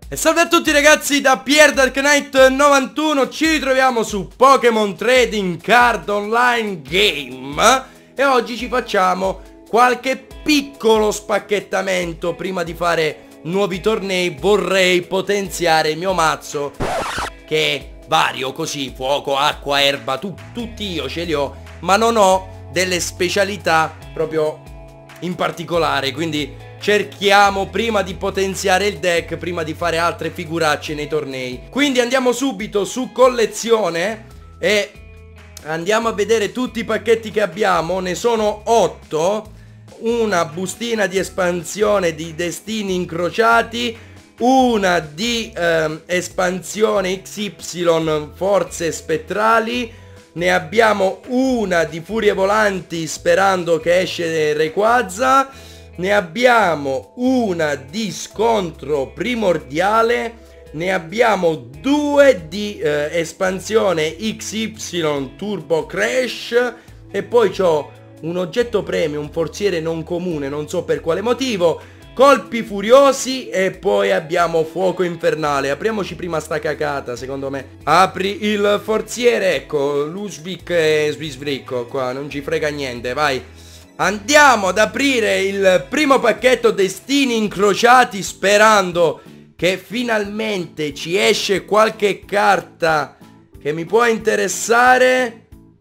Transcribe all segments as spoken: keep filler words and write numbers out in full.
E salve a tutti ragazzi da Pier Dark Knight novantuno. Ci ritroviamo su Pokémon Trading Card Online Game. E oggi ci facciamo qualche piccolo spacchettamento. Prima di fare nuovi tornei vorrei potenziare il mio mazzo, che è vario così, fuoco, acqua, erba, tu, tutti io ce li ho, ma non ho delle specialità proprio in particolare. Quindi cerchiamo prima di potenziare il deck, prima di fare altre figuracce nei tornei. Quindi andiamo subito su collezione e andiamo a vedere tutti i pacchetti che abbiamo. Ne sono otto. Una bustina di espansione di destini incrociati, una di ehm, espansione X Y forze spettrali, ne abbiamo una di furie volanti sperando che esce Rayquaza, ne abbiamo una di scontro primordiale, ne abbiamo due di eh, espansione X Y Turbo Crash e poi c'ho un oggetto premio, un forziere non comune, non so per quale motivo, colpi furiosi e poi abbiamo fuoco infernale. Apriamoci prima sta cacata, secondo me. Apri il forziere, ecco, Lusvik e Svisvricco, qua non ci frega niente, vai. Andiamo ad aprire il primo pacchetto destini incrociati sperando che finalmente ci esce qualche carta che mi può interessare.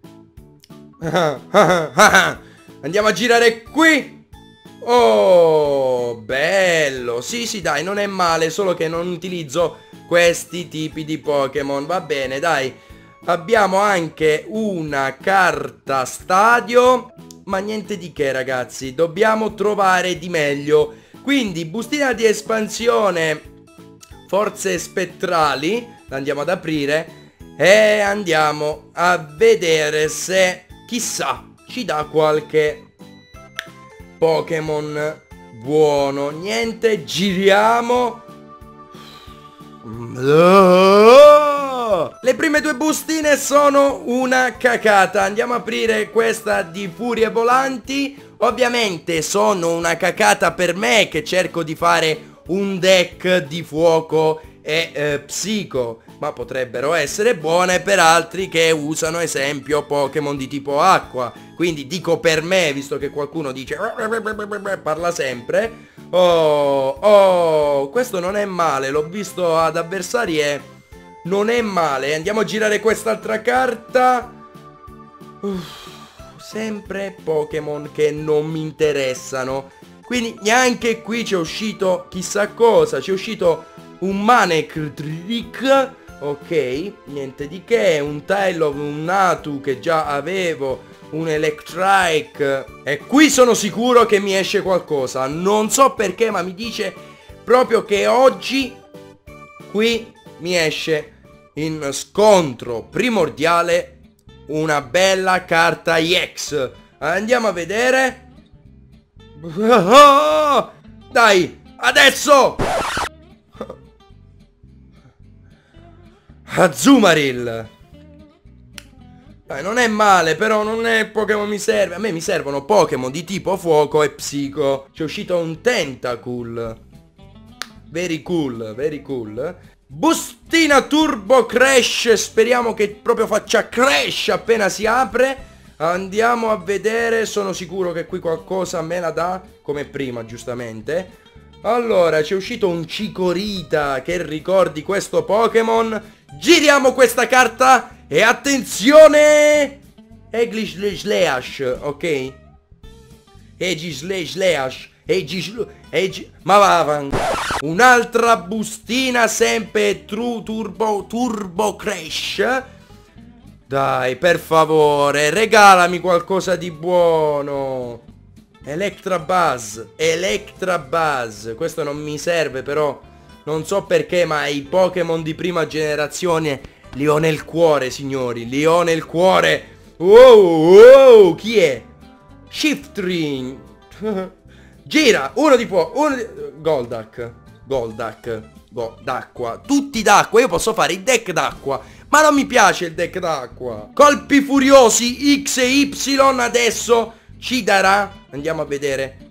Andiamo a girare qui. Oh, bello. Sì, sì, dai, non è male, solo che non utilizzo questi tipi di Pokémon. Va bene, dai. Abbiamo anche una carta stadio, ma niente di che, ragazzi. Dobbiamo trovare di meglio. Quindi, bustina di espansione forze spettrali. La andiamo ad aprire e andiamo a vedere se, chissà, ci dà qualche Pokémon buono. Niente, giriamo. Le prime due bustine sono una cacata. Andiamo a aprire questa di furie volanti. Ovviamente sono una cacata per me, che cerco di fare un deck di fuoco e eh, psico, ma potrebbero essere buone per altri che usano esempio Pokémon di tipo acqua. Quindi dico per me, visto che qualcuno dice parla sempre. Oh, oh, questo non è male, l'ho visto ad avversari e non è male. Andiamo a girare quest'altra carta. Uff, sempre Pokémon che non mi interessano. Quindi neanche qui c'è uscito chissà cosa. C'è uscito un Manectric, ok, niente di che, un Taillow, un Natu che già avevo, un Electrike. E qui sono sicuro che mi esce qualcosa. Non so perché, ma mi dice proprio che oggi qui mi esce in scontro primordiale una bella carta E X. Andiamo a vedere. Oh, dai, adesso Azumarill. Dai, non è male, però non è Pokémon mi serve. A me mi servono Pokémon di tipo fuoco e psico. C'è uscito un Tentacool. Very cool, very cool. Bustina Turbo Crash. Speriamo che proprio faccia crash appena si apre. Andiamo a vedere. Sono sicuro che qui qualcosa me la dà, come prima, giustamente. Allora, c'è uscito un Chikorita che ricordi questo Pokémon. Giriamo questa carta e attenzione! Egisleash, ok? Egisleash, Egisleash, ma va. Un'altra bustina, sempre True Turbo, Turbo Crash. Dai, per favore, regalami qualcosa di buono. Electabuzz, Electabuzz. Questo non mi serve, però non so perché, ma i Pokémon di prima generazione li ho nel cuore, signori. Li ho nel cuore. Wow, wow, chi è? Shiftring. Gira, uno di fuoco, uno di... Golduck, Golduck, Go... d'acqua. Tutti d'acqua, io posso fare il deck d'acqua, ma non mi piace il deck d'acqua. Colpi furiosi X e Y adesso ci darà. Andiamo a vedere.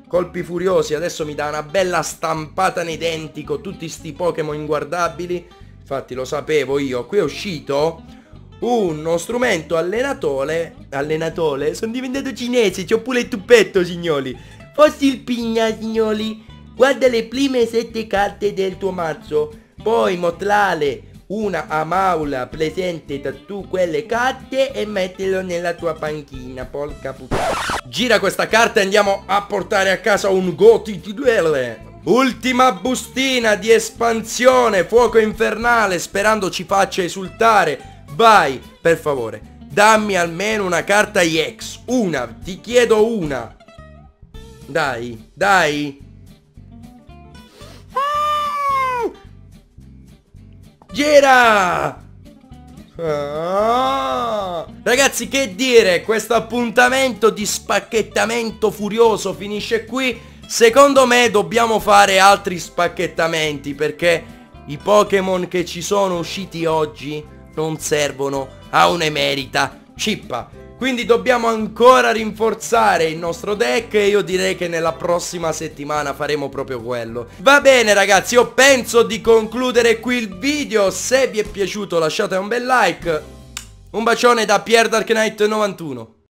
colpi furiosi, adesso mi dà una bella stampata nei denti con tutti sti Pokémon inguardabili. Infatti lo sapevo io. Qui è uscito uno strumento allenatore. Allenatore? Sono diventato cinese, c'ho pure il tuppetto, signori. Fossil pigna, signori. Guarda le prime sette carte del tuo mazzo. Poi mostrare una amaula presente tra tu quelle carte e metterlo nella tua panchina. Porca puttana. Gira questa carta e andiamo a portare a casa un Goti Duele. Ultima bustina di espansione, fuoco infernale, sperando ci faccia esultare. Vai, per favore, dammi almeno una carta E X. Una, ti chiedo una. Dai, dai. Gira! Ah! Ragazzi, che dire, questo appuntamento di spacchettamento furioso finisce qui. Secondo me dobbiamo fare altri spacchettamenti, perché i Pokémon che ci sono usciti oggi non servono a un'emerita cippa. Quindi dobbiamo ancora rinforzare il nostro deck e io direi che nella prossima settimana faremo proprio quello. Va bene ragazzi, io penso di concludere qui il video. Se vi è piaciuto lasciate un bel like. Un bacione da Pierdark Knight novantuno.